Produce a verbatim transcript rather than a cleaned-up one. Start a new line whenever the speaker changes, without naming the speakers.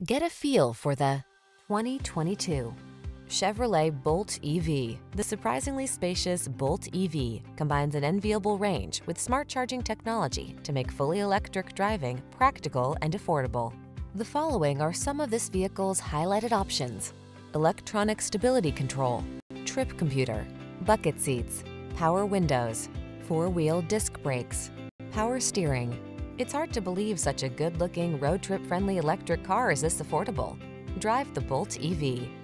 Get a feel for the twenty twenty-two Chevrolet Bolt E V. The surprisingly spacious Bolt E V combines an enviable range with smart charging technology to make fully electric driving practical and affordable. The following are some of this vehicle's highlighted options: electronic stability control, trip computer, bucket seats, power windows, four-wheel disc brakes, power steering. It's hard to believe such a good-looking, road trip-friendly electric car is this affordable. Drive the Bolt E V.